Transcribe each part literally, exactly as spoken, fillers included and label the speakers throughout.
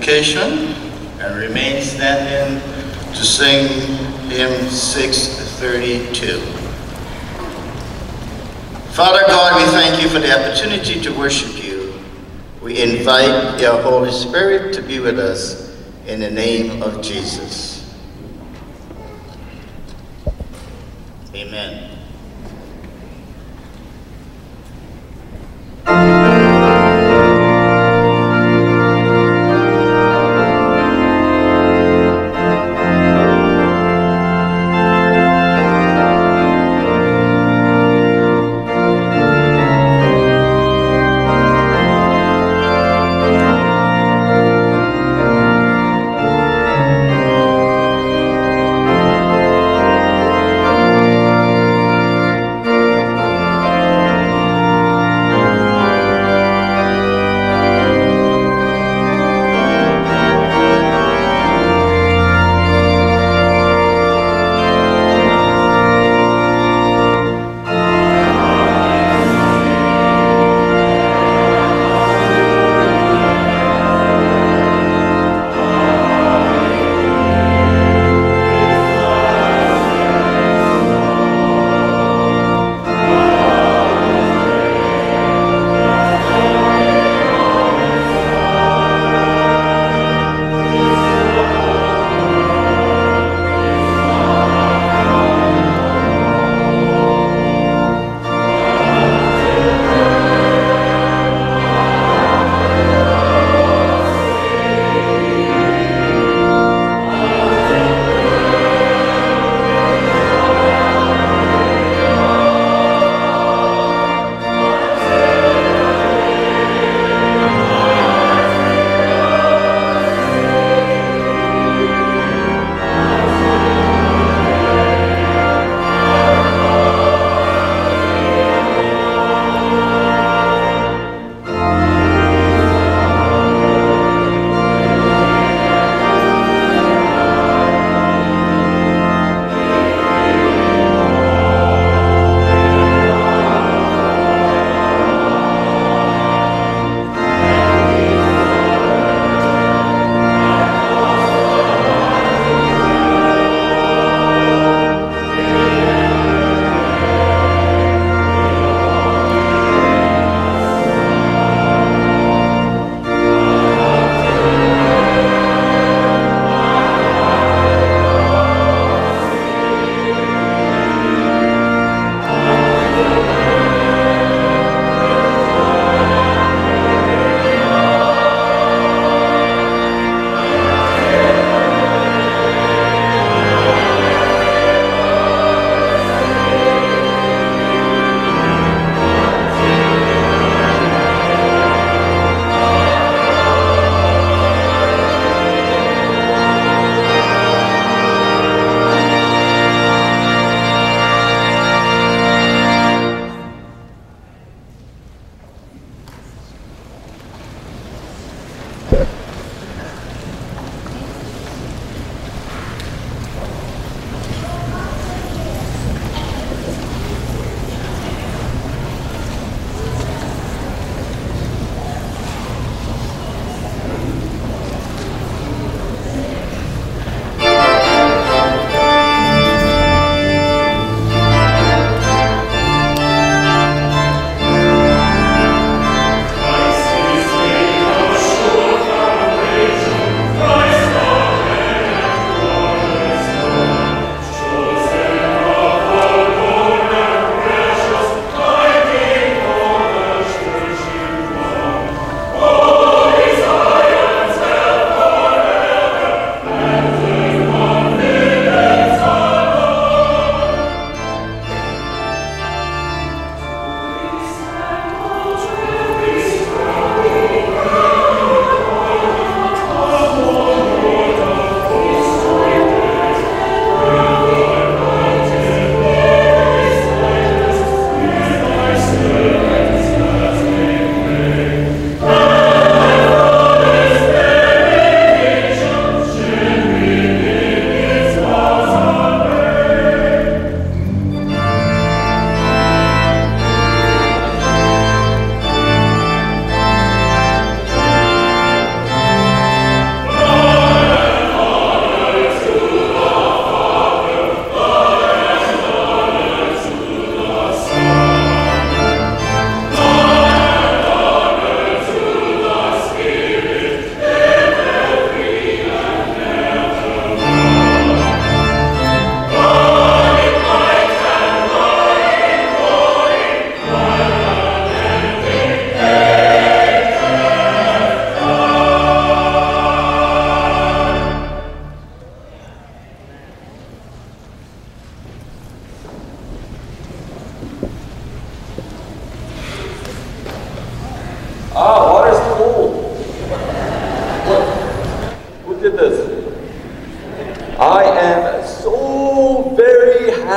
Speaker 1: occasion and remain standing to sing hymn six thirty-two. Father God, we thank you for the opportunity to worship you. We invite your Holy Spirit to be with us in the name of Jesus. Amen.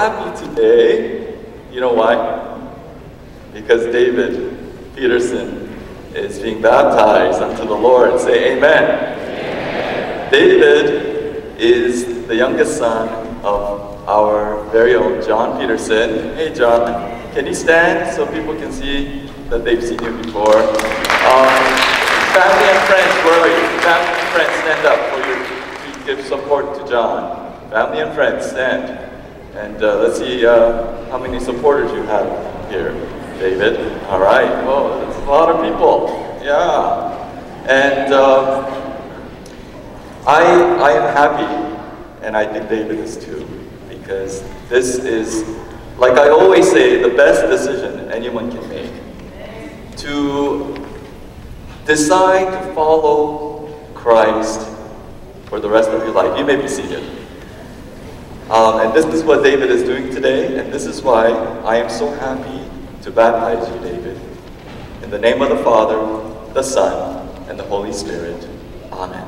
Speaker 2: happy today. You know why? Because David Peterson is being baptized unto the Lord. Say amen. Amen. David is the youngest son of our very own John Peterson. Hey John, can you stand so people can see that they've seen you before? Um, family and friends, where are you? Family and friends, stand up for your to give support to John. Family and friends, stand. And uh, let's see uh, how many supporters you have here. David, all right. Well, that's a lot of people. Yeah. And um, I, I am happy, and I think David is too, because this is, like I always say, the best decision anyone can make. To decide to follow Christ for the rest of your life. You may be seated. Um, and this is what David is doing today, and this is why I am so happy to baptize you, David. In the name of the Father, the Son, and the Holy Spirit. Amen.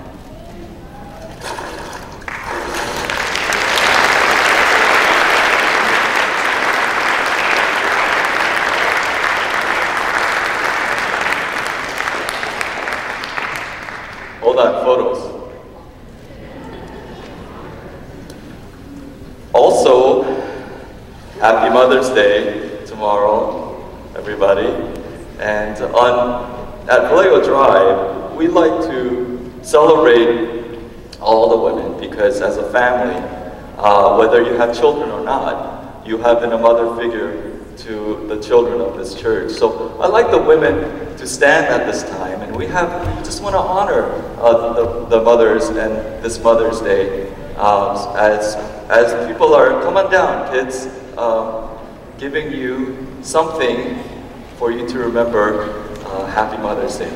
Speaker 2: Hold on, photos. Also, happy Mother's Day tomorrow, everybody. And on at Vallejo Drive, we like to celebrate all the women because as a family, uh, whether you have children or not, you have been a mother figure to the children of this church. So I'd like the women to stand at this time, and we have we just want to honor uh, the, the mothers and this Mother's Day um, as as people are, come on down, kids, um, giving you something for you to remember. Uh, Happy Mother's Day.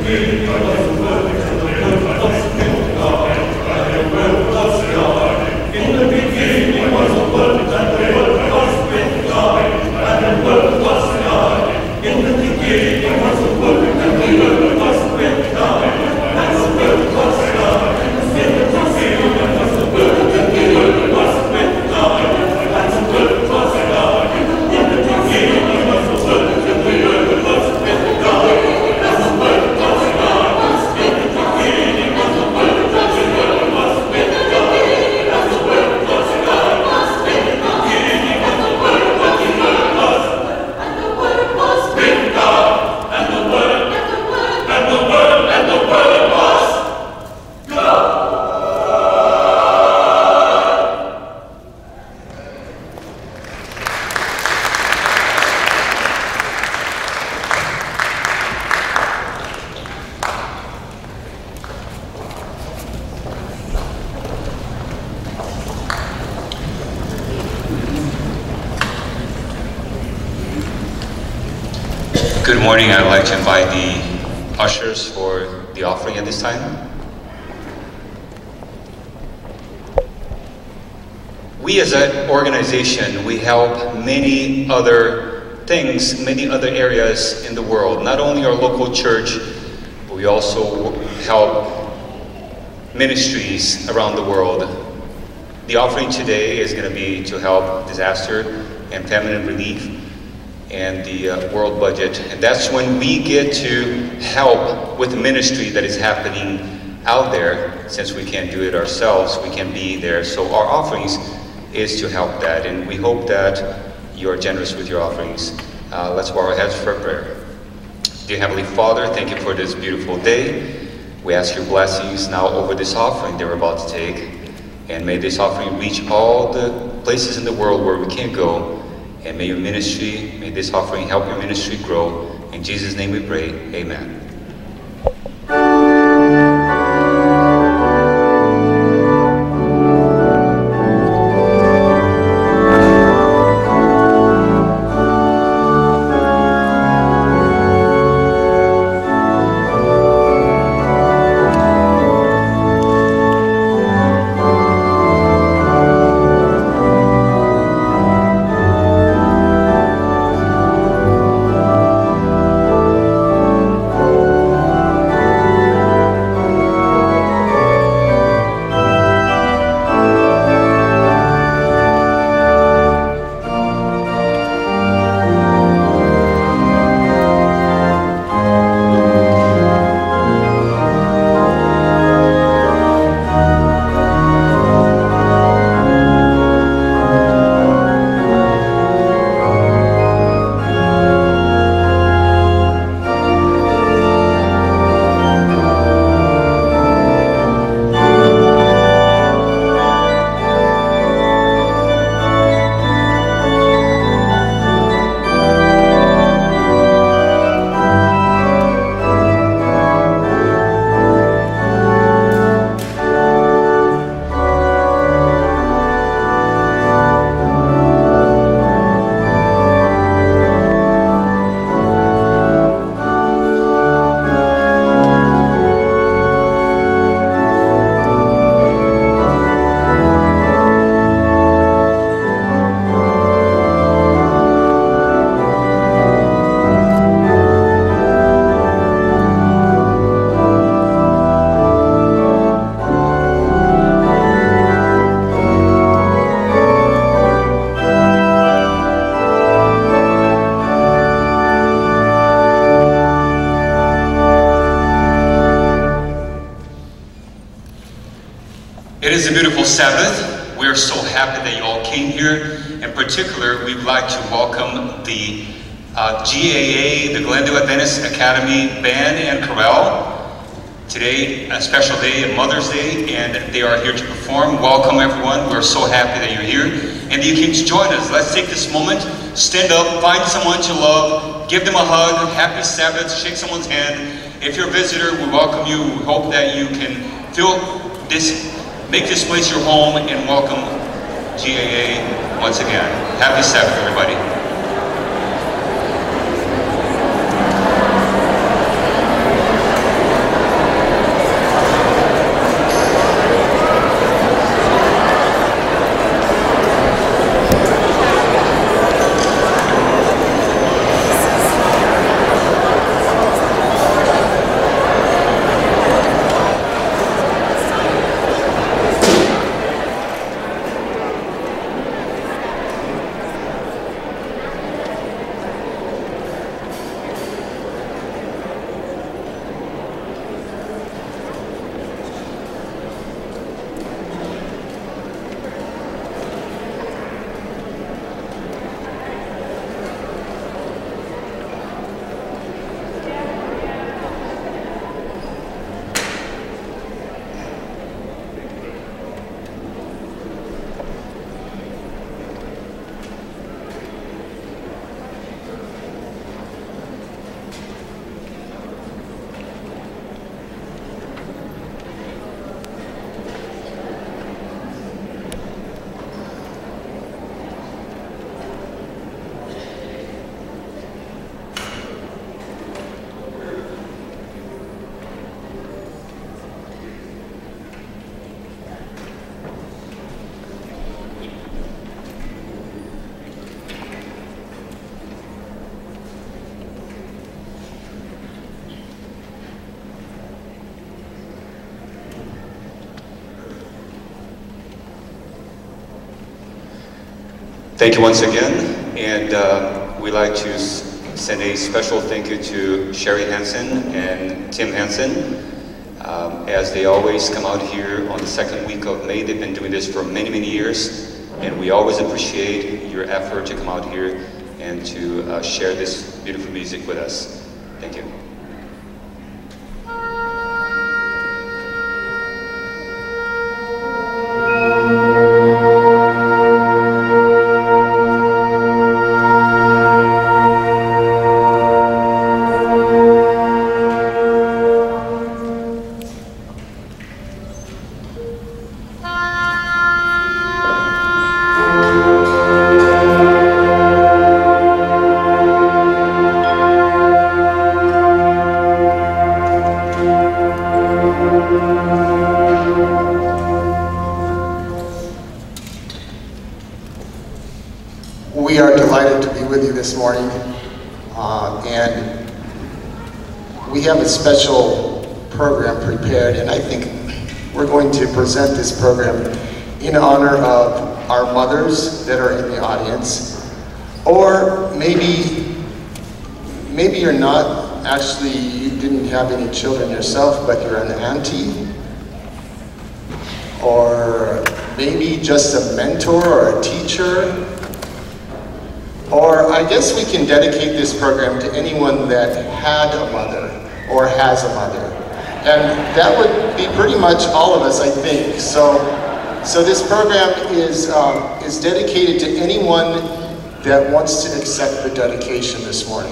Speaker 3: Good morning. I'd like to invite the ushers for the offering at this time. We as an organization, we help many other things, many other areas in the world. Not only our local church, but we also help ministries around the world. The offering today is going to be to help disaster and famine relief and the uh, world budget. And that's when we get to help with the ministry that is happening out there. Since we can't do it ourselves, we can be there. So our offerings is to help that. And we hope that you are generous with your offerings. Uh, let's bow our heads for a prayer. Dear Heavenly Father, thank you for this beautiful day. We ask your blessings now over this offering that we're about to take. And may this offering reach all the places in the world where we can't go. And may your ministry, may this offering help your ministry grow. In Jesus' name we pray, amen. It is a beautiful Sabbath. We are so happy that you all came here. In particular, we'd like to welcome the uh, G A A, the Glendale Adventist Academy Band and Chorale. Today, a special day, a Mother's Day, and they are here to perform. Welcome everyone. We're so happy that you're here and that you came to join us. Let's take this moment, stand up, find someone to love, give them a hug, happy Sabbath, shake someone's hand. If you're a visitor, we welcome you. We hope that you can feel this, make this place your home, and welcome G A A once again. Happy Sabbath, everybody. Thank you once again, and uh, we'd like to s send a special thank you to Sherry Hansen and Tim Hansen. Um, as they always come out here on the second week of May. They've been doing this for many, many years, and we always appreciate your effort to come out here and to uh, share this beautiful music with us. Thank you.
Speaker 4: We are delighted to be with you this morning, uh, and we have a special program prepared, and I think we're going to present this program in honor of our mothers that are in the audience, or maybe, maybe you're not, actually you didn't have any children yourself, but you're an auntie, or maybe just a mentor or a teacher. Or I guess we can dedicate this program to anyone that had a mother or has a mother. And that would be pretty much all of us, I think. So, so this program is, um, is dedicated to anyone that wants to accept the dedication this morning.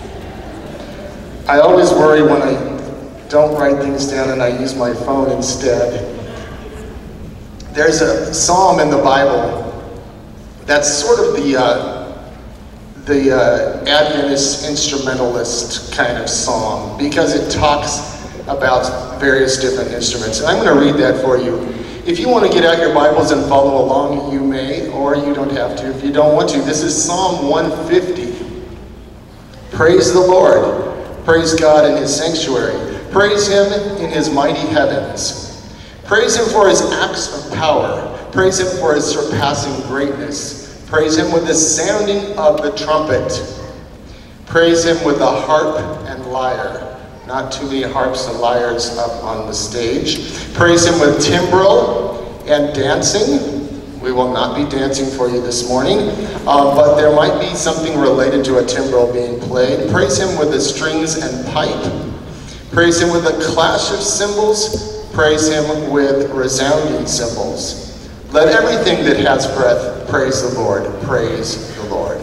Speaker 4: I always worry when I don't write things down and I use my phone instead. There's a psalm in the Bible that's sort of the uh, the uh, Adventist instrumentalist kind of psalm, because it talks about various different instruments. And I'm going to read that for you. If you want to get out your Bibles and follow along, you may, or you don't have to. If you don't want to, this is Psalm one fifty. Praise the Lord. Praise God in his sanctuary. Praise him in his mighty heavens. Praise him for his acts of power. Praise him for his surpassing greatness. Praise him with the sounding of the trumpet. Praise him with the harp and lyre. Not too many harps and lyres up on the stage. Praise him with timbrel and dancing. We will not be dancing for you this morning, uh, but there might be something related to a timbrel being played. Praise him with the strings and pipe. Praise him with the clash of cymbals. Praise him with resounding cymbals. Let everything that has breath praise the Lord. Praise the Lord.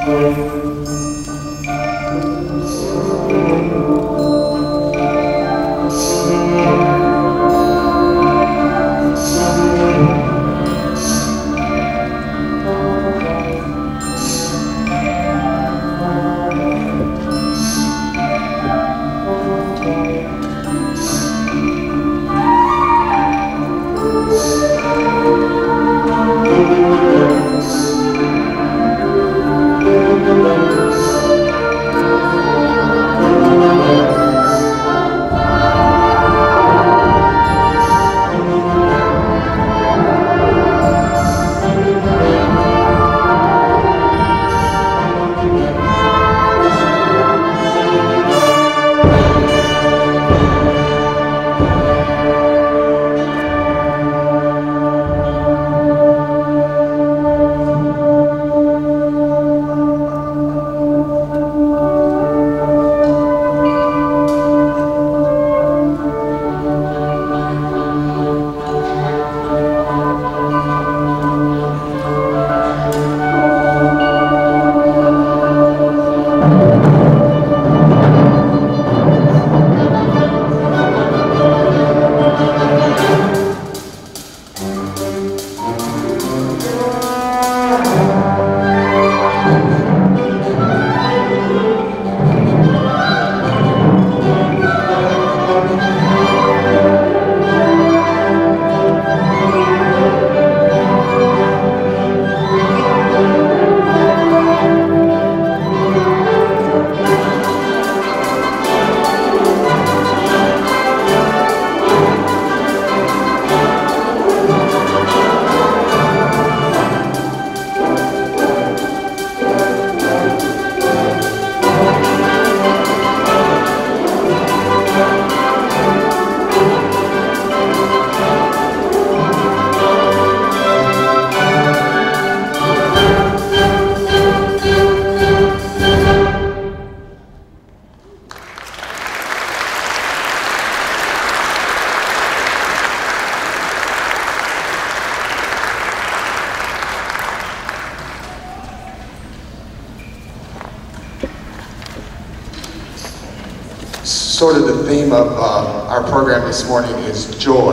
Speaker 4: Sort of the theme of uh, our program this morning is joy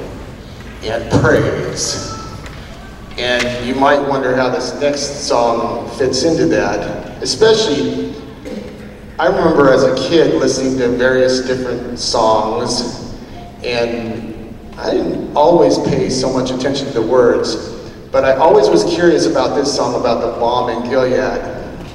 Speaker 4: and praise. And you might wonder how this next song fits into that. Especially, I remember as a kid listening to various different songs, and I didn't always pay so much attention to the words, but I always was curious about this song about the bomb in Gilead.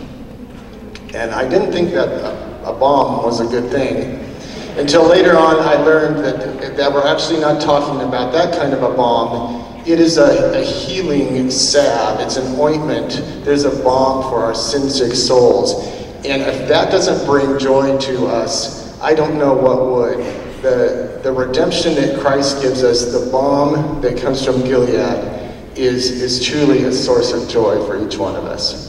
Speaker 4: And I didn't think that a, a bomb was a good thing. Until later on, I learned that, that we're actually not talking about that kind of a balm. It is a, a healing salve. It's an ointment. There's a balm for our sin-sick souls. And if that doesn't bring joy to us, I don't know what would. The, the redemption that Christ gives us, the balm that comes from Gilead, is, is truly a source of joy for each one of us.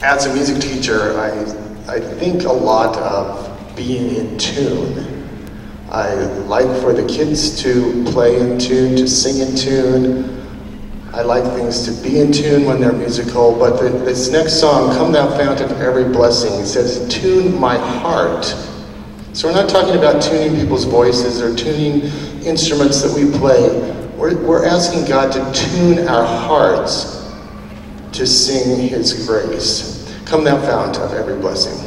Speaker 4: as a music teacher, I, I think a lot of being in tune. I like for the kids to play in tune, to sing in tune. I like things to be in tune when they're musical, but the, this next song, Come Thou Fount of Every Blessing, says, tune my heart. So we're not talking about tuning people's voices or tuning instruments that we play. We're, we're asking God to tune our hearts to sing His grace. Come Thou Fount of Every Blessing.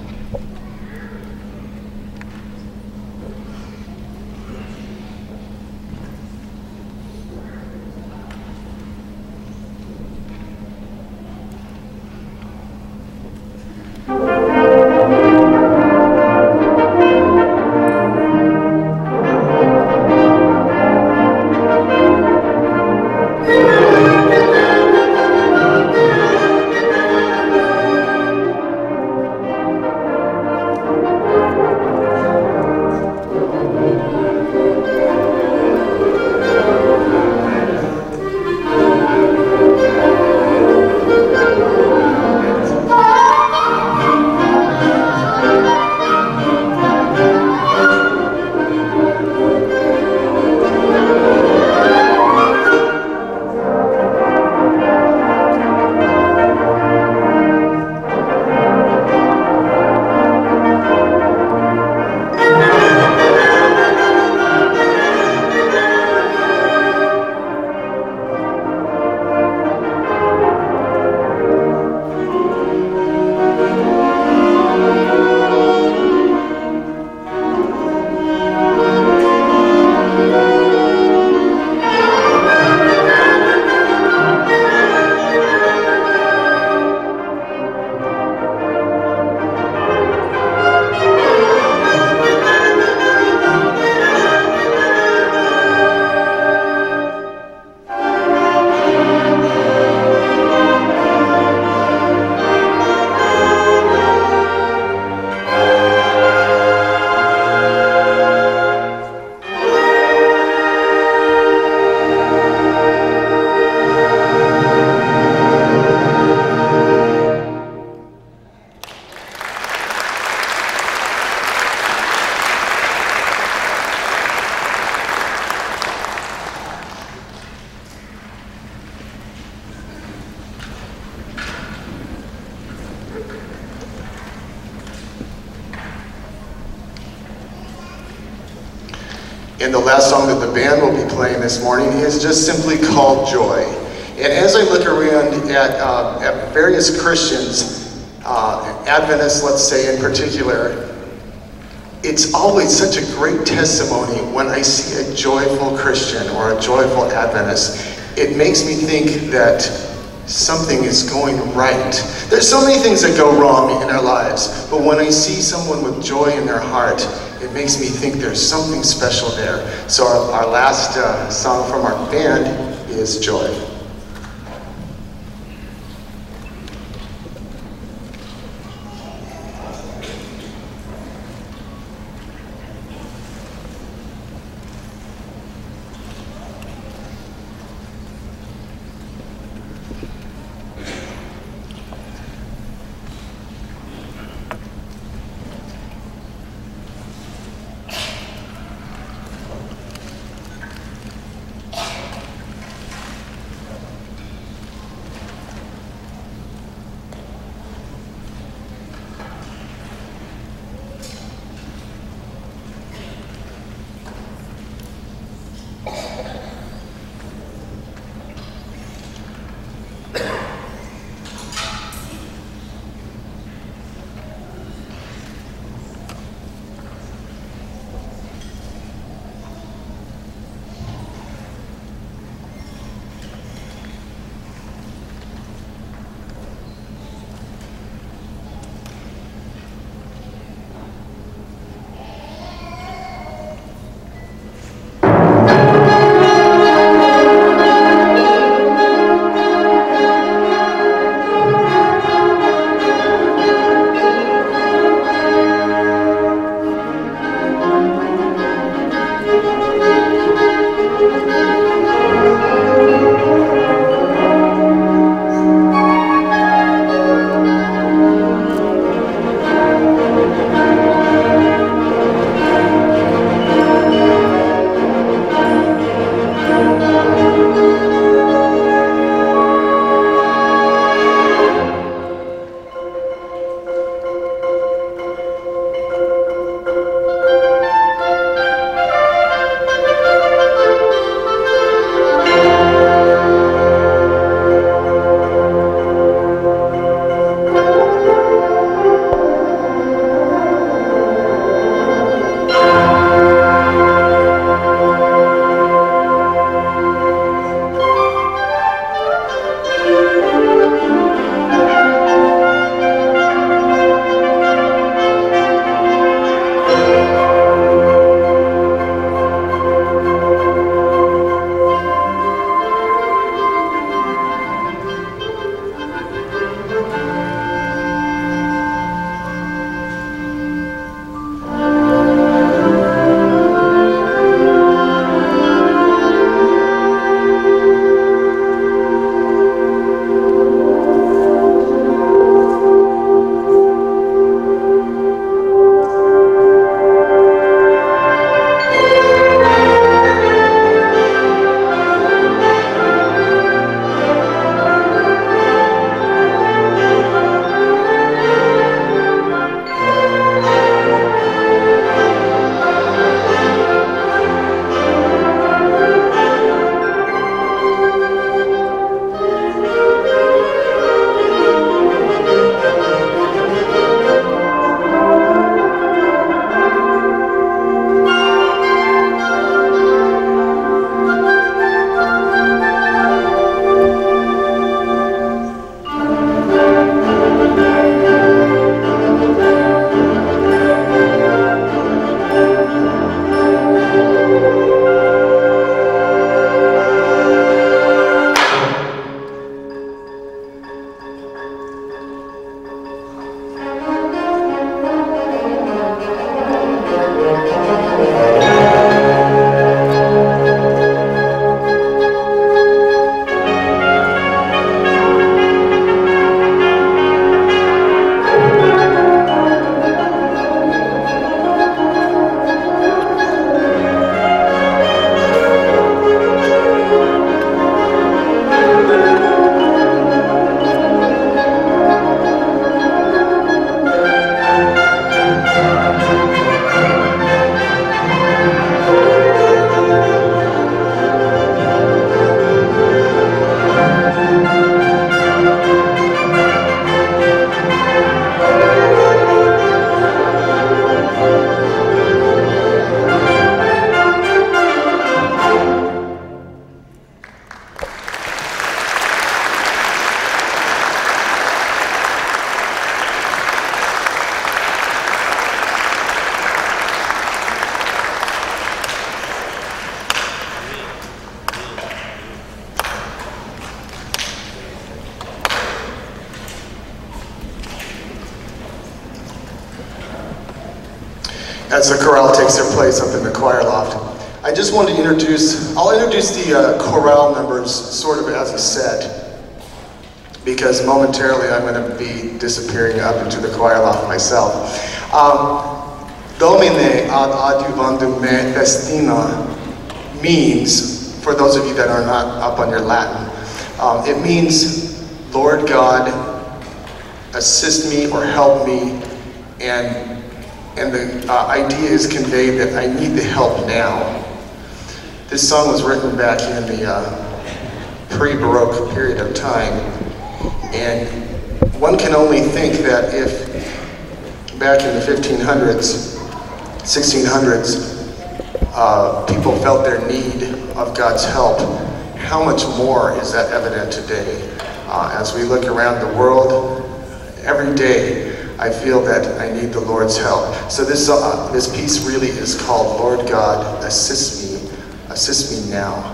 Speaker 4: And the last song that the band will be playing this morning is just simply called Joy. And as I look around at, uh, at various Christians, uh, Adventists, let's say in particular, it's always such a great testimony when I see a joyful Christian or a joyful Adventist. It makes me think that something is going right. There's so many things that go wrong in our lives, but when I see someone with joy in their heart, it makes me think there's something special there. So our, our last uh, song from our band is Joy. as the chorale takes their place up in the choir loft. I just want to introduce, I'll introduce the uh, chorale members sort of as a set, because momentarily I'm going to be disappearing up into the choir loft myself. Um, Domine ad adjuvandum me festina means, for those of you that are not up on your Latin, um, it means, Lord God, assist me or help me, and and the uh, idea is conveyed that I need the help now. This song was written back in the uh, pre-Baroque period of time, and one can only think that if back in the fifteen hundreds, sixteen hundreds, uh, people felt their need of God's help, how much more is that evident today? Uh, as we look around the world, every day, I feel that I need the Lord's help. So this, uh, this piece really is called Lord God, Assist Me, Assist Me Now.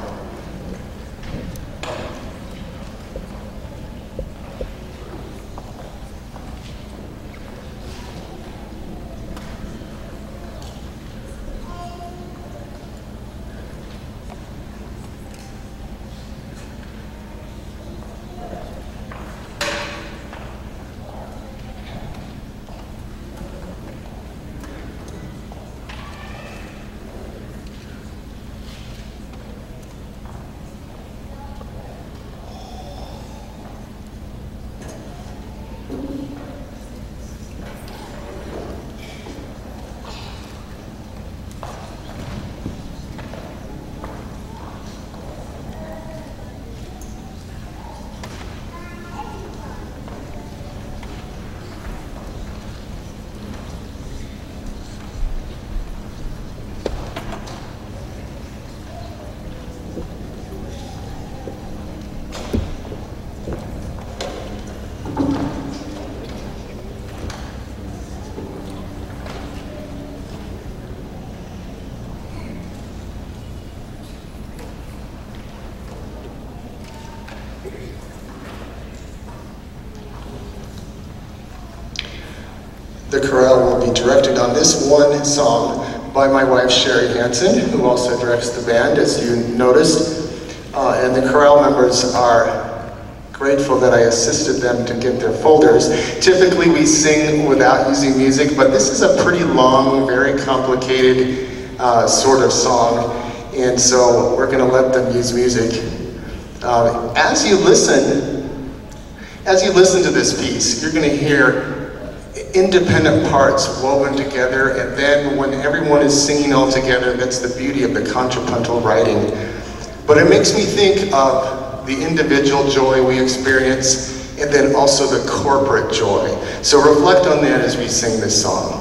Speaker 4: The chorale will be directed on this one song by my wife Sherry Hansen, who also directs the band, as you noticed. Uh, and the chorale members are grateful that I assisted them to get their folders. Typically we sing without using music, but this is a pretty long, very complicated uh, sort of song, and so we're going to let them use music. Uh, as you listen, as you listen to this piece, you're going to hear independent parts woven together, and then when everyone is singing all together, that's the beauty of the contrapuntal writing. But it makes me think of the individual joy we experience, and then also the corporate joy. So reflect on that as we sing this song.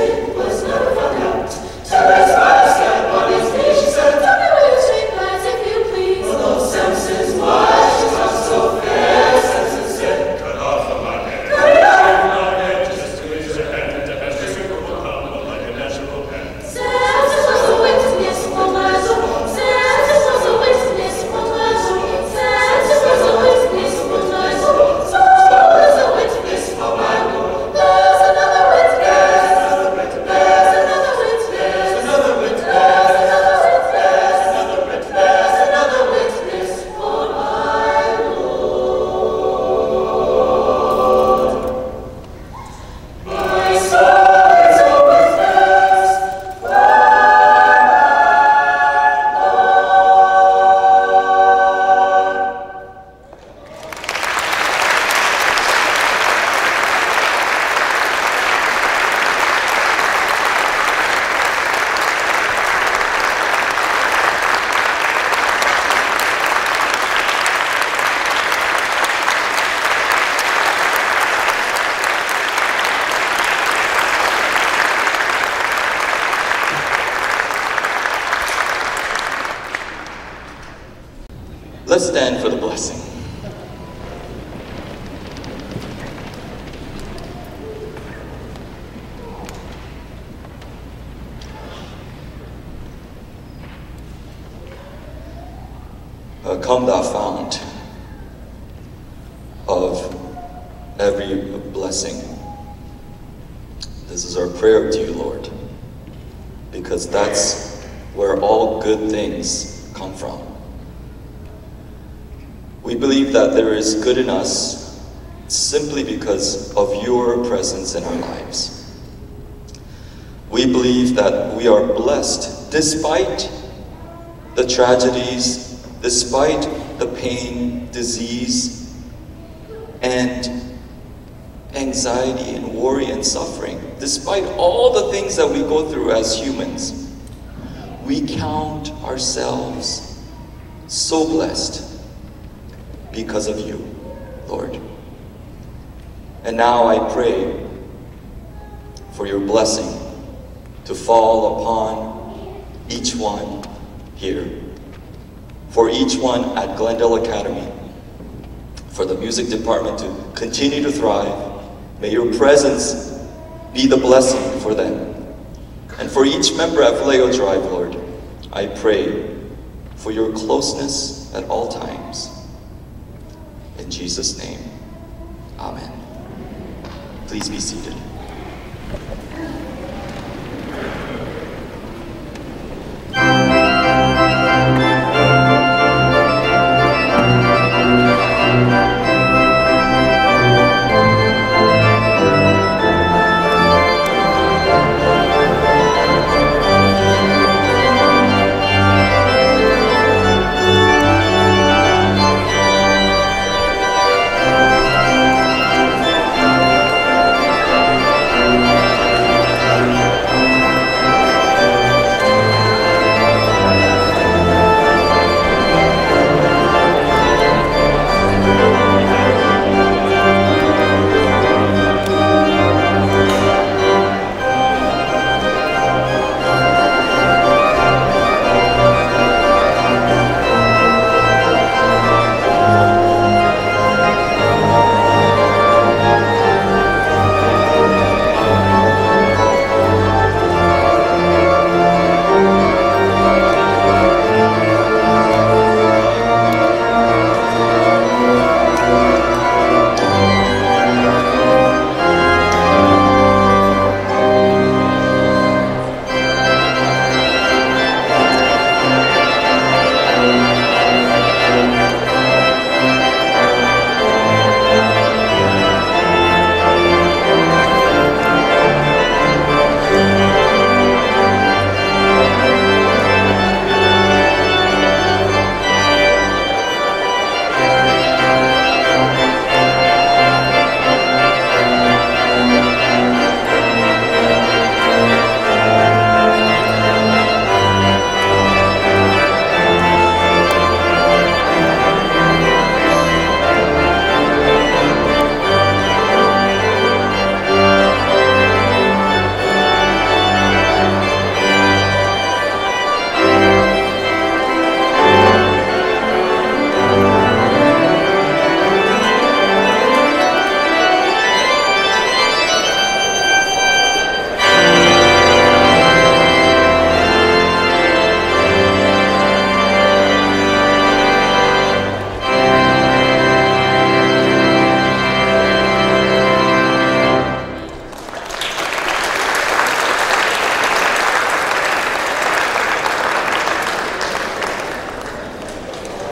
Speaker 2: Let's stand for the blessing. Uh, come thou fount of every blessing. This is our prayer to you, Lord, because that's where all good things come from. We believe that there is good in us simply because of your presence in our lives. We believe that we are blessed despite the tragedies, despite the pain, disease, and anxiety and worry and suffering. Despite all the things that we go through as humans, we count ourselves so blessed because of you, Lord. And now I pray for your blessing to fall upon each one here, for each one at Glendale Academy, for the music department to continue to thrive. May your presence be the blessing for them. And for each member at Vallejo Drive, Lord, I pray for your closeness at all times. In Jesus' name, amen. Please be seated.